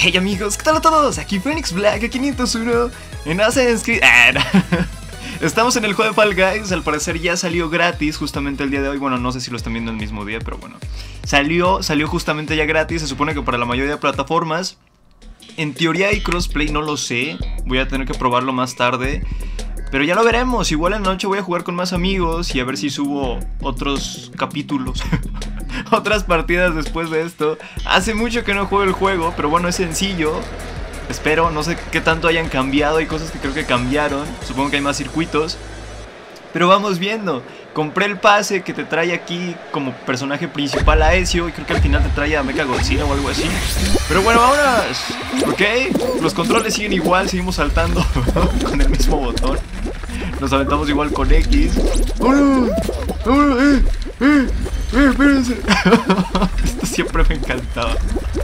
Hey amigos, ¿qué tal a todos? Aquí Phoenix Black, a 501 en Assassin's Creed. Estamos en el juego de Fall Guys, al parecer ya salió gratis justamente el día de hoy. Bueno, no sé si lo están viendo el mismo día, pero bueno. Salió justamente ya gratis, se supone que para la mayoría de plataformas. En teoría hay crossplay, no lo sé. Voy a tener que probarlo más tarde. Pero ya lo veremos, igual en la noche voy a jugar con más amigos y a ver si subo otros capítulos. Otras partidas después de esto. Hace mucho que no juego el juego, pero bueno, es sencillo. Espero, no sé qué tanto hayan cambiado. Hay cosas que creo que cambiaron. Supongo que hay más circuitos. Pero vamos viendo. Compré el pase que te trae aquí como personaje principal a Ezio. Y creo que al final te trae a Mechagodzilla o algo así. Pero bueno, vámonos. Ok, los controles siguen igual. Seguimos saltando con el mismo botón. Nos aventamos igual con X. ¡Vámonos! ¡Vámonos! Espérense. Esto siempre me encantaba.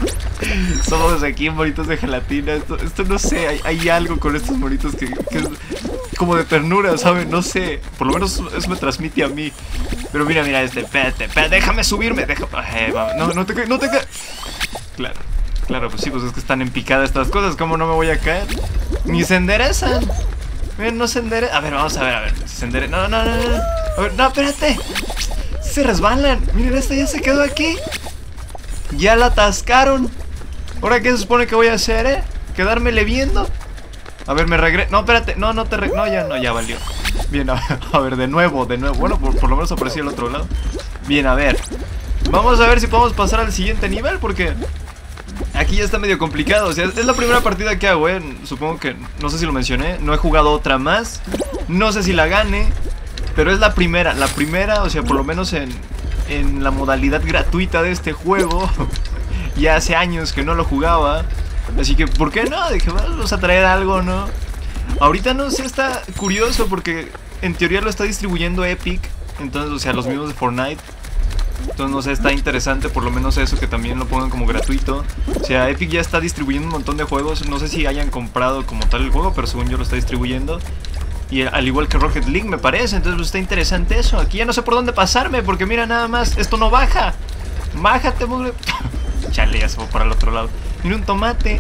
Somos aquí monitos de gelatina. Esto no sé, hay algo con estos monitos que es como de ternura, ¿saben? No sé, por lo menos eso me transmite a mí. Pero mira, espérate, déjame subirme. No te Claro, pues sí, pues es que están en picada estas cosas. ¿Cómo no me voy a caer? Ni se enderezan. Miren, no se enderezan. A ver, vamos a ver si se enderezan. No. A ver, no, espérate. Se resbalan. Miren, esta ya se quedó aquí. Ya la atascaron. ¿Ahora qué se supone que voy a hacer, Quedármele viendo. A ver, me regreso. No, espérate. No, ya valió. Bien, a ver, de nuevo. Bueno, por lo menos apareció el otro lado. Bien, a ver. Vamos a ver si podemos pasar al siguiente nivel, porque aquí ya está medio complicado. O sea, es la primera partida que hago, Supongo que, no sé si lo mencioné. No he jugado otra más. No sé si la gane. Pero es la primera, o sea, por lo menos en la modalidad gratuita de este juego. Ya hace años que no lo jugaba. Así que, ¿por qué no? Dije, vamos a traer algo, ¿no? Ahorita no sé, está curioso porque en teoría lo está distribuyendo Epic. Entonces, o sea, los mismos de Fortnite. Entonces, no sé, está interesante por lo menos eso, que también lo pongan como gratuito. O sea, Epic ya está distribuyendo un montón de juegos. No sé si hayan comprado como tal el juego, pero según yo lo está distribuyendo. Y al igual que Rocket League me parece. Entonces pues está interesante eso. Aquí ya no sé por dónde pasarme, porque mira nada más, esto no baja. Bájate, mugre. Chale, ya se fue para el otro lado. Mira un tomate.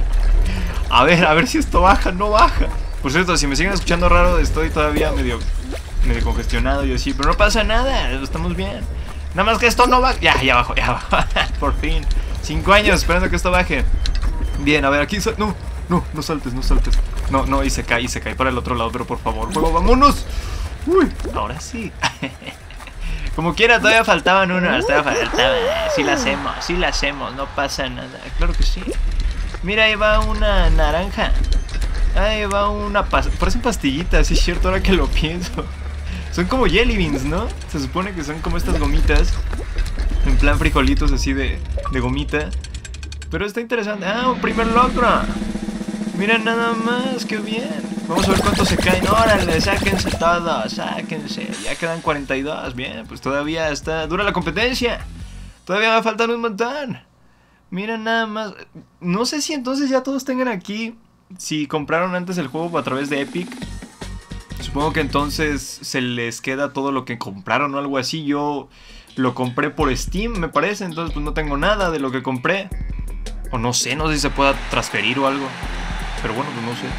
A ver si esto baja, no baja. Por cierto, si me siguen escuchando raro, estoy todavía medio congestionado y así. Pero no pasa nada, estamos bien. Nada más que esto no baja. Ya bajó. Por fin. 5 años esperando que esto baje. Bien, a ver, aquí no saltes. No, y se cae para el otro lado, pero por favor, juego, vámonos. Uy, ahora sí. Como quiera, todavía faltaban unas, Sí la hacemos, no pasa nada. Claro que sí. Mira, ahí va una naranja. Ahí va una parecen pastillitas, sí es cierto, ahora que lo pienso. Son como jelly beans, ¿no? Se supone que son como estas gomitas. En plan frijolitos así de gomita. Pero está interesante. Un primer logro. Miren nada más, qué bien. Vamos a ver cuántos se caen. Órale, sáquense todos, sáquense. Ya quedan 42. Bien, pues todavía está dura la competencia. Todavía me faltan un montón. Miren nada más. No sé si entonces ya todos tengan aquí. Si compraron antes el juego a través de Epic. Supongo que entonces se les queda todo lo que compraron o algo así. Yo lo compré por Steam, me parece. Entonces pues no tengo nada de lo que compré. O no sé si se pueda transferir o algo. Pero bueno, pues no sé.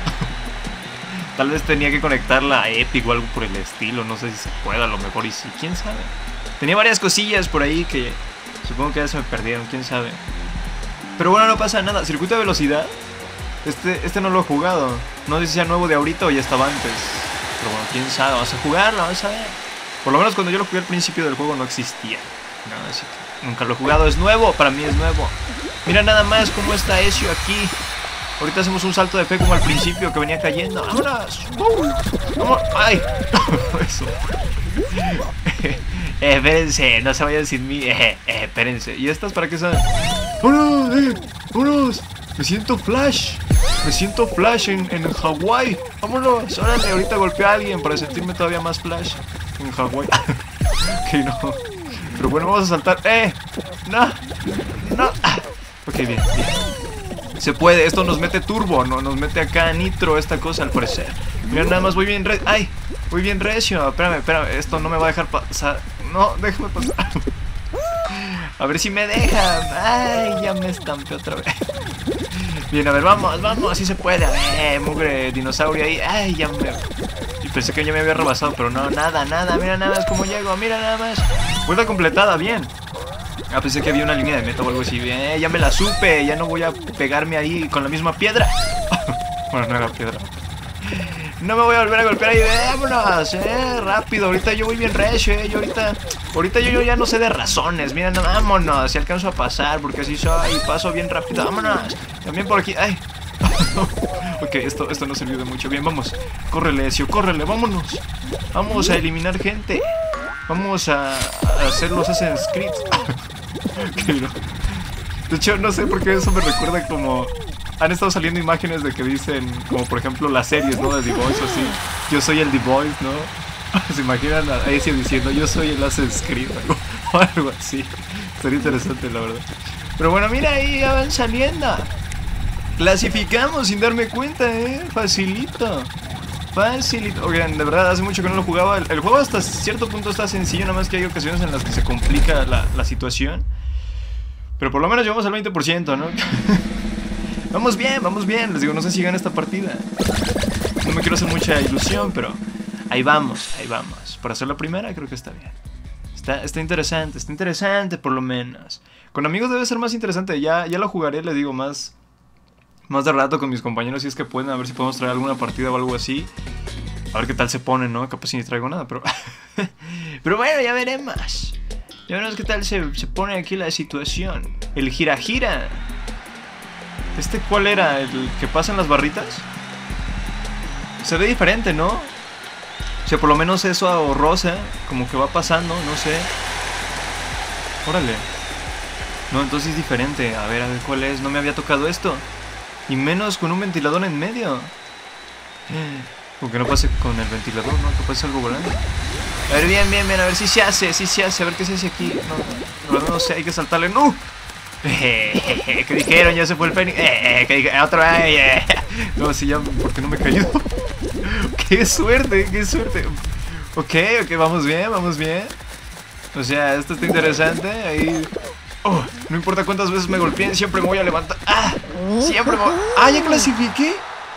Tal vez tenía que conectarla a Epic o algo por el estilo. No sé si se puede, a lo mejor. Y sí, quién sabe. Tenía varias cosillas por ahí que supongo que ya se me perdieron, quién sabe. Pero bueno, no pasa nada. Circuito de velocidad. Este no lo he jugado. No sé si sea nuevo de ahorita o ya estaba antes. Pero bueno, quién sabe. Vamos a jugarlo, vamos a ver. Por lo menos cuando yo lo jugué al principio del juego no existía. No, así que nunca lo he jugado. Es nuevo, para mí es nuevo. Mira nada más cómo está Ezio aquí. Ahorita hacemos un salto de fe como al principio que venía cayendo. ¡Vámonos! ¡Vamos! ¡Ay! Eso. Espérense, no se vayan sin mí. Espérense. ¿Y estas para qué son? ¡Vámonos! ¡Vámonos! Me siento Flash. En Hawái. ¡Vámonos! Órale, ahorita golpeé a alguien para sentirme todavía más Flash en Hawái. Ok, no. Pero bueno, vamos a saltar. No. Ok, bien. Se puede, esto nos mete turbo, no nos mete acá nitro esta cosa al parecer. Mira, nada más voy bien voy bien recio. Espérame, esto no me va a dejar pasar. No, déjame pasar. A ver si me dejan. Ay, ya me estampé otra vez. Bien, a ver, vamos, vamos, así se puede. Mugre dinosaurio ahí. Ay, ya me... Y pensé que ya me había rebasado, pero no, nada, nada. Mira nada más cómo llego, mira nada más. Vuelta completada, bien. Ah, pensé que había una línea de meta o algo así. Bien, ya me la supe, ya no voy a pegarme ahí con la misma piedra. Bueno, no era piedra. No me voy a volver a golpear ahí. Vámonos, rápido. Ahorita yo voy bien recho, Ahorita yo ya no sé de razones. Mira, no, vámonos. Si alcanzo a pasar, porque así soy. Paso bien rápido. Vámonos. También por aquí. Ay. Ok, esto no sirvió de mucho. Bien, vamos. Córrele, Ezio, córrele, vámonos. Vamos a eliminar gente. Vamos a hacer los Assassin's Creed. De hecho, no sé por qué eso me recuerda como... Han estado saliendo imágenes de que dicen, como por ejemplo las series, ¿no? De The Voice o así. Yo soy el The Voice, ¿no? Se imaginan a Ezio diciendo, yo soy el Assassin's Creed o algo así. Sería interesante, la verdad. Pero bueno, mira ahí, ya van saliendo. Clasificamos sin darme cuenta, facilito. Facilito. Oigan, de verdad, hace mucho que no lo jugaba. El juego hasta cierto punto está sencillo, nada más que hay ocasiones en las que se complica la situación. Pero por lo menos llevamos al 20%, ¿no? Vamos bien, les digo, no sé si gana esta partida. No me quiero hacer mucha ilusión, pero ahí vamos. Para hacer la primera creo que está bien. Está interesante por lo menos. Con amigos debe ser más interesante, ya lo jugaré, les digo, más de rato con mis compañeros si es que pueden, a ver si podemos traer alguna partida o algo así. A ver qué tal se pone, ¿no? Capaz si ni traigo nada, pero... pero bueno, ya veremos. Ya veremos qué tal se pone aquí la situación. El gira. ¿Cuál era? ¿El que pasa en las barritas? Se ve diferente, ¿no? O sea, por lo menos eso o rosa, como que va pasando, no sé. Órale. No, entonces es diferente. A ver cuál es. No me había tocado esto. Y menos con un ventilador en medio. Como que no pase con el ventilador, ¿no? Que pase algo volando. A ver, bien. A ver si se hace. A ver qué se hace aquí. No sé, hay que saltarle. ¡No! ¿Qué dijeron? Ya se fue el Fénix. ¿Qué dijeron? Otra vez. No, sí, ya, porque no me he caído. Qué suerte. Ok, vamos bien. O sea, esto está interesante. Ahí. Oh, no importa cuántas veces me golpeen, siempre me voy a levantar. Siempre me voy. Ya clasifiqué.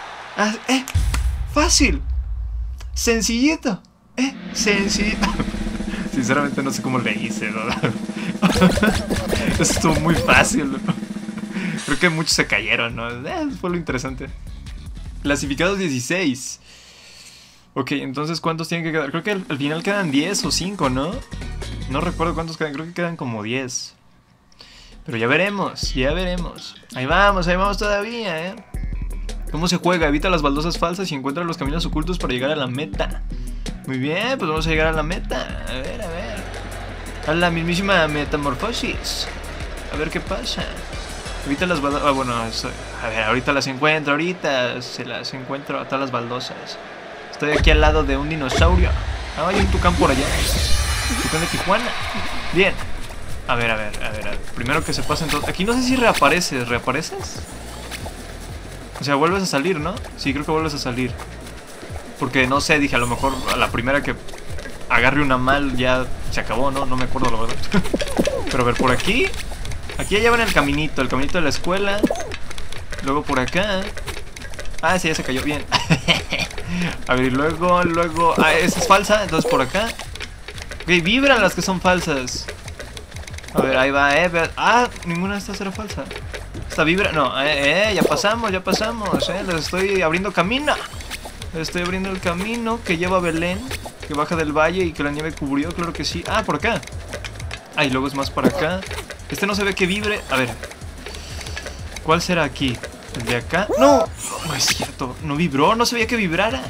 Fácil. Sencillito. Sencillito. Sinceramente no sé cómo le hice, ¿no? Eso estuvo muy fácil, ¿no? Creo que muchos se cayeron, ¿no? Fue lo interesante. Clasificados 16. Ok, entonces ¿cuántos tienen que quedar? Creo que al final quedan 10 o 5, ¿no? No recuerdo cuántos quedan, creo que quedan como 10. Pero ya veremos. Ahí vamos todavía, ¿Cómo se juega? Evita las baldosas falsas y encuentra los caminos ocultos para llegar a la meta. Muy bien, pues vamos a llegar a la meta. A ver. A la mismísima metamorfosis. A ver qué pasa. Evita las baldosas. Bueno, a ver, ahorita las encuentro. Se las encuentro a todas las baldosas. Estoy aquí al lado de un dinosaurio. Hay un tucán por allá. Tucán de Tijuana. Bien. A ver. Primero que se pasen todos. Aquí no sé si reapareces. ¿Reapareces? O sea, vuelves a salir, ¿no? Sí, creo que vuelves a salir. Porque no sé, dije, a lo mejor a la primera que agarre una mal ya se acabó, ¿no? No me acuerdo la verdad. Pero a ver, por aquí. Aquí ya van el caminito de la escuela. Luego por acá. Sí, ya se cayó, bien. A ver, y luego. Esta es falsa, entonces por acá. Ok, vibran las que son falsas. A ver, ahí va, ninguna de estas era falsa. Esta vibra, no, ya pasamos, les estoy abriendo camino. Les estoy abriendo el camino que lleva a Belén, que baja del valle y que la nieve cubrió, claro que sí. Por acá. Y luego es más para acá. Este no se ve que vibre, a ver. ¿Cuál será aquí? ¿El de acá? No es cierto, no vibró, no sabía que vibrara.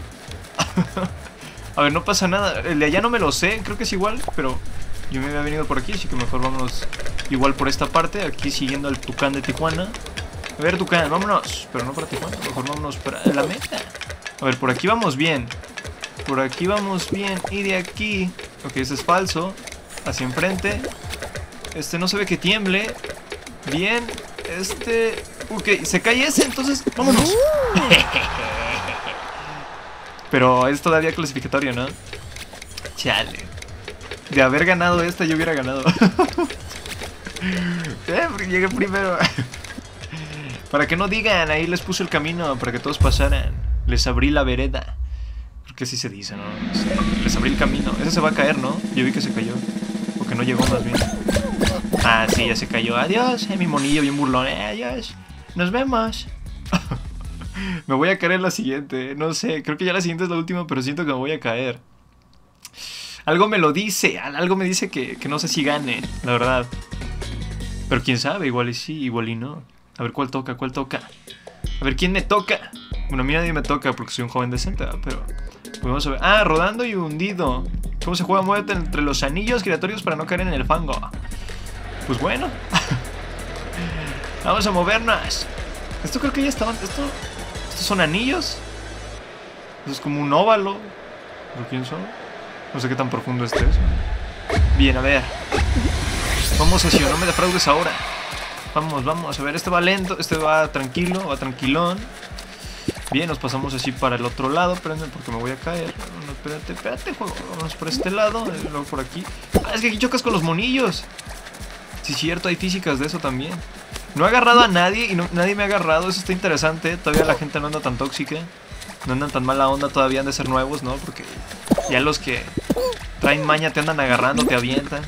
A ver, no pasa nada, el de allá no me lo sé, creo que es igual, pero... Yo me había venido por aquí, así que mejor vámonos igual por esta parte, aquí siguiendo al tucán de Tijuana. A ver, tucán, vámonos. Pero no para Tijuana, mejor vámonos para la meta. A ver, por aquí vamos bien. Y de aquí... Ok, este es falso. Hacia enfrente. Este no se ve que tiemble. Bien. Ok, se cae ese, entonces vámonos. Pero es todavía clasificatorio, ¿no? Chale. De haber ganado esta, yo hubiera ganado. Porque llegué primero. Para que no digan, ahí les puse el camino para que todos pasaran. Les abrí la vereda. Porque así se dice, ¿no? Les abrí el camino. Ese se va a caer, ¿no? Yo vi que se cayó. O que no llegó más bien. Ah, sí, ya se cayó. Adiós, mi monillo bien burlón. Adiós. Nos vemos. Me voy a caer en la siguiente. No sé, creo que ya la siguiente es la última, pero siento que me voy a caer. Algo me lo dice. Algo me dice que no sé si gane, la verdad. Pero quién sabe, igual y sí, igual y no. A ver cuál toca, cuál toca. A ver quién me toca. Bueno, a mí nadie me toca porque soy un joven decente, ¿verdad? Pero pues vamos a ver. Ah, rodando y hundido. ¿Cómo se juega? Muévete entre los anillos giratorios para no caer en el fango. Pues bueno. Vamos a movernos. Esto creo que ya estaban. ¿Estos son anillos? Esto es como un óvalo. ¿Pero quién son? No sé qué tan profundo esté eso. Bien, a ver. Vamos, Sesio, no me defraudes ahora. Vamos, vamos, a ver, este va lento, este va tranquilo, va tranquilón. Bien, nos pasamos así para el otro lado. Espérenme porque me voy a caer. No, espérate, espérate, juego. Vamos por este lado, luego por aquí. Ah, es que aquí chocas con los monillos. Sí, cierto, hay físicas de eso también. No he agarrado a nadie y nadie me ha agarrado. Eso está interesante. Todavía la gente no anda tan tóxica. No andan tan mala onda, todavía han de ser nuevos, ¿no? Porque ya los que traen maña te andan agarrando, te avientan.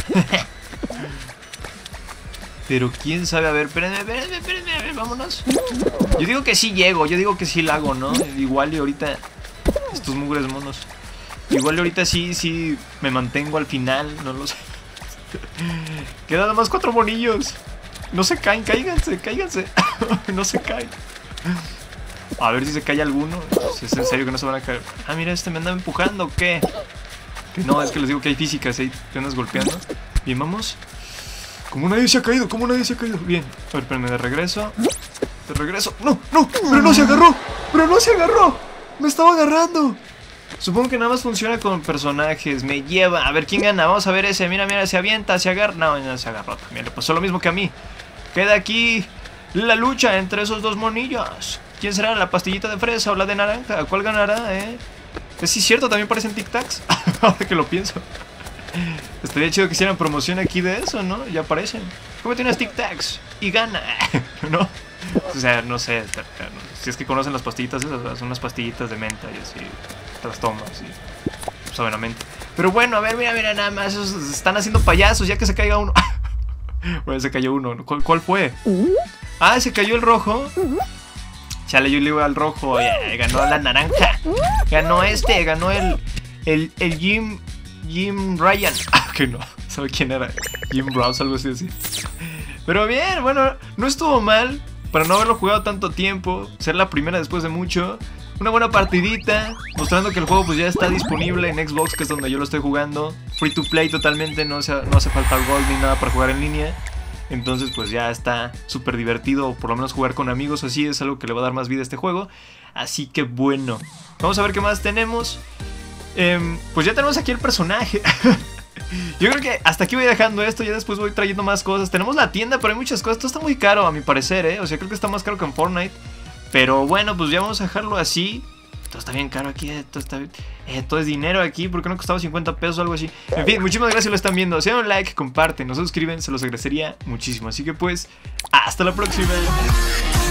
Pero quién sabe, a ver, espérenme, a ver, vámonos. Yo digo que sí llego, yo digo que sí la hago, ¿no? Igual y ahorita, estos mugres monos. Igual y ahorita sí me mantengo al final, no lo sé. Quedan nada más 4 monillos. No se caen, cáiganse. No se caen. A ver si se cae alguno. Si es en serio que no se van a caer. Ah, mira, este me anda empujando, ¿qué? Que no, es que les digo que hay físicas ahí, te andas golpeando. Bien, vamos. Como nadie se ha caído, Bien, a ver, espérame, de regreso. No, pero no se agarró. Me estaba agarrando. Supongo que nada más funciona con personajes. Me lleva, a ver quién gana. Vamos a ver ese, mira, se avienta, se agarra. No se agarró también, le pasó lo mismo que a mí. Queda aquí la lucha entre esos dos monillos. ¿Quién será? ¿La pastillita de fresa o la de naranja? ¿Cuál ganará, Sí, es cierto, también parecen tic-tacs. Ahora que lo pienso. Estaría chido que hicieran promoción aquí de eso, ¿no? Ya aparecen. Cómete unas tic-tacs y gana. ¿No? O sea, no sé. Si es que conocen las pastillitas esas, son unas pastillitas de menta y así. Te las tomas y saben a menta. Pero bueno, a ver, mira, nada más. Esos están haciendo payasos, ya que se caiga uno. Bueno, se cayó uno. ¿Cuál fue? Ah, se cayó el rojo. Chale, yo le iba al rojo. Ganó la naranja. Ganó el Jim Ryan. Ah, que no. ¿Sabe quién era? Jim Rouse, algo así. Pero bien, bueno, no estuvo mal. Para no haberlo jugado tanto tiempo. Ser la primera después de mucho. Una buena partidita. Mostrando que el juego pues ya está disponible en Xbox, que es donde yo lo estoy jugando. Free to play totalmente. No hace falta gold ni nada para jugar en línea. Entonces pues ya está súper divertido. O por lo menos jugar con amigos así es algo que le va a dar más vida a este juego. Así que bueno, vamos a ver qué más tenemos. Pues ya tenemos aquí el personaje. Yo creo que hasta aquí voy dejando esto. Ya después voy trayendo más cosas. Tenemos la tienda, pero hay muchas cosas. Esto está muy caro a mi parecer, O sea, creo que está más caro que en Fortnite. Pero bueno, pues ya vamos a dejarlo así. Todo está bien caro aquí, todo es dinero aquí. ¿Por qué no costaba 50 pesos o algo así? En fin, muchísimas gracias si lo están viendo. Si dan un like, comparten, no se suscriben, se los agradecería muchísimo. Así que pues, hasta la próxima.